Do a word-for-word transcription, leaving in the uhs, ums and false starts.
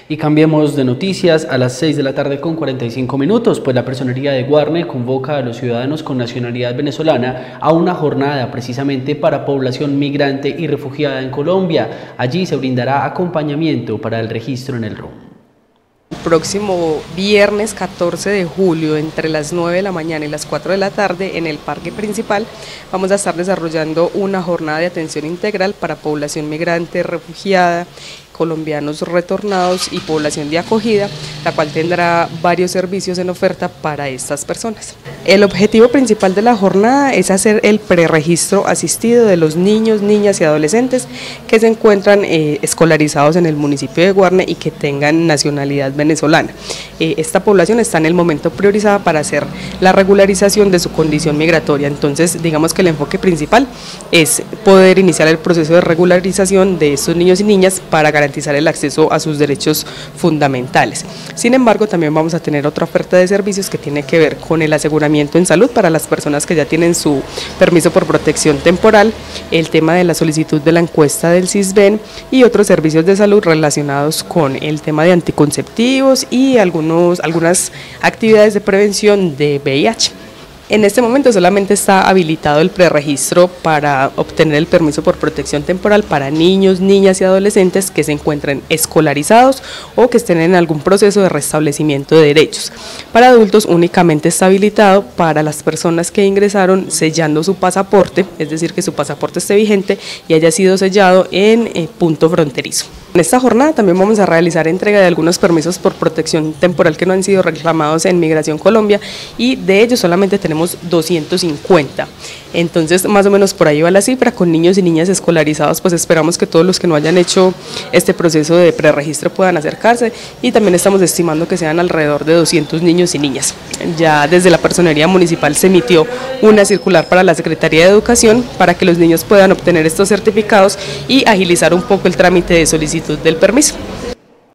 Y cambiemos de noticias a las seis de la tarde con cuarenta y cinco minutos, pues la Personería de Guarne convoca a los ciudadanos con nacionalidad venezolana a una jornada precisamente para población migrante y refugiada en Colombia. Allí se brindará acompañamiento para el registro en el R U M. El próximo viernes catorce de julio, entre las nueve de la mañana y las cuatro de la tarde, en el parque principal, vamos a estar desarrollando una jornada de atención integral para población migrante, refugiada, colombianos retornados y población de acogida, la cual tendrá varios servicios en oferta para estas personas. El objetivo principal de la jornada es hacer el preregistro asistido de los niños, niñas y adolescentes que se encuentran eh, escolarizados en el municipio de Guarne y que tengan nacionalidad venezolana. Eh, esta población está en el momento priorizada para hacer la regularización de su condición migratoria, entonces digamos que el enfoque principal es poder iniciar el proceso de regularización de estos niños y niñas para garantizar garantizar el acceso a sus derechos fundamentales. Sin embargo, también vamos a tener otra oferta de servicios que tiene que ver con el aseguramiento en salud para las personas que ya tienen su permiso por protección temporal, el tema de la solicitud de la encuesta del CISBEN y otros servicios de salud relacionados con el tema de anticonceptivos y algunos, algunas actividades de prevención de V I H. En este momento solamente está habilitado el preregistro para obtener el permiso por protección temporal para niños, niñas y adolescentes que se encuentren escolarizados o que estén en algún proceso de restablecimiento de derechos. Para adultos únicamente está habilitado para las personas que ingresaron sellando su pasaporte, es decir, que su pasaporte esté vigente y haya sido sellado en eh, punto fronterizo. En esta jornada también vamos a realizar entrega de algunos permisos por protección temporal que no han sido reclamados en Migración Colombia y de ellos solamente tenemos doscientos cincuenta. Entonces más o menos por ahí va la cifra. Con niños y niñas escolarizados pues esperamos que todos los que no hayan hecho este proceso de preregistro puedan acercarse y también estamos estimando que sean alrededor de doscientos niños y niñas. Ya desde la Personería Municipal se emitió una circular para la Secretaría de Educación para que los niños puedan obtener estos certificados y agilizar un poco el trámite de solicitud del permiso.